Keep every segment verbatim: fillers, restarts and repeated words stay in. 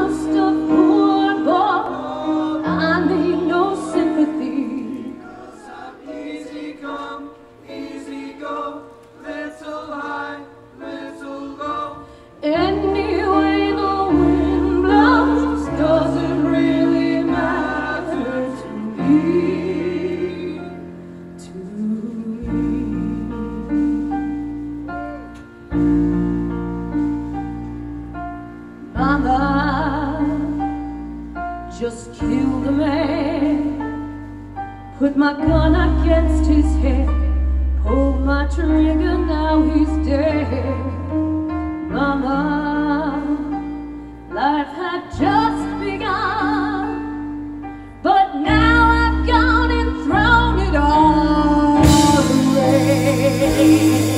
just a poor boy. I need no sympathy. 'Cause I'm easy come, easy go, little high, little low. Anyway the wind blows, does it really matter to me? To me. Mama just killed a man, put my gun against his head, pulled my trigger, now he's dead. Mama, life had just begun, but now I've gone and thrown it all away.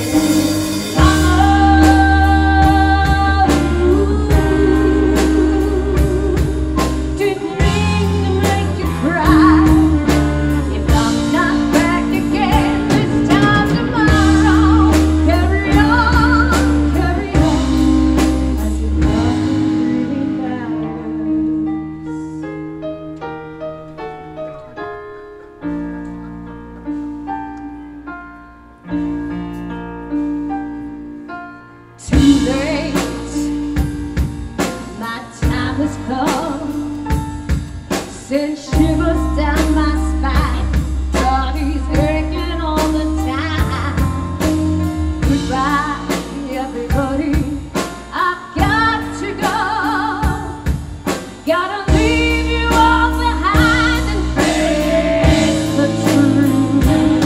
Too late, my time has come. Send shivers down my spine, body's aching all the time. Goodbye, everybody, I've got to go. Gotta leave you all behind and face the truth.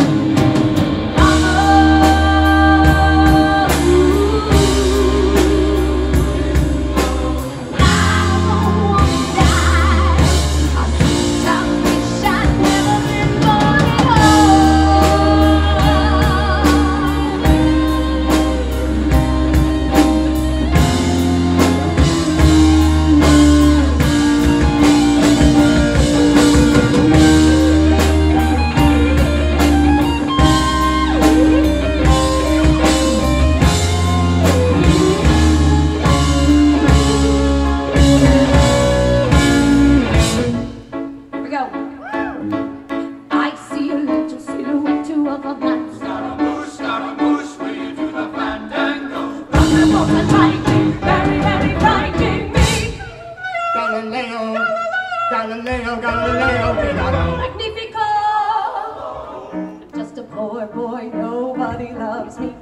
Galileo, Galileo, Galileo. Magnifico! Just a poor boy, nobody loves me.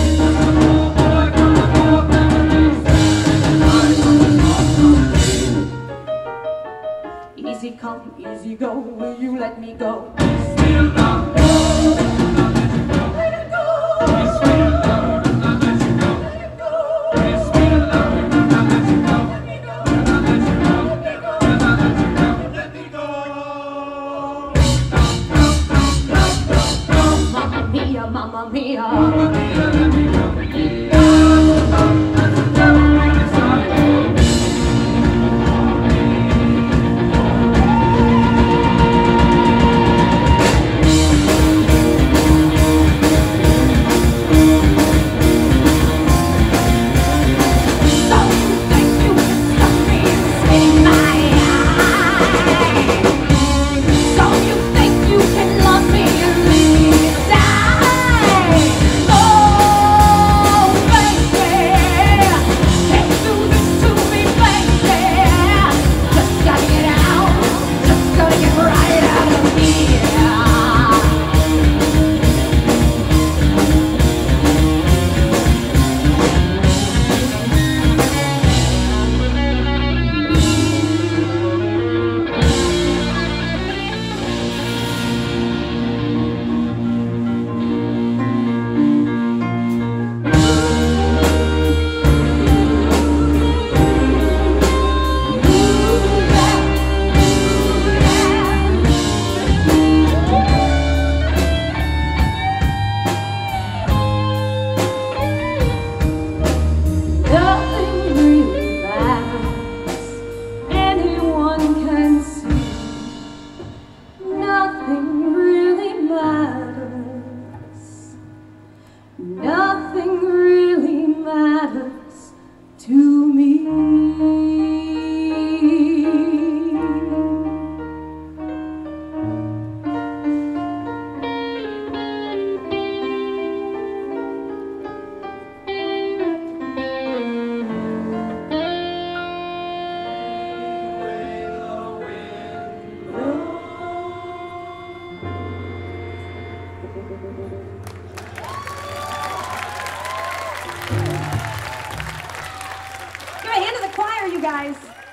Easy come, easy go, will you let me go? Still love, let it go. it's still love, not let you go. Let it go. It's still love, not let you go. Let me go. Not let you go. Let me go. Not let you go. Let me go. Mamma mia, mamma mia. Mamma mia, let me go. Give a hand to the choir, you guys.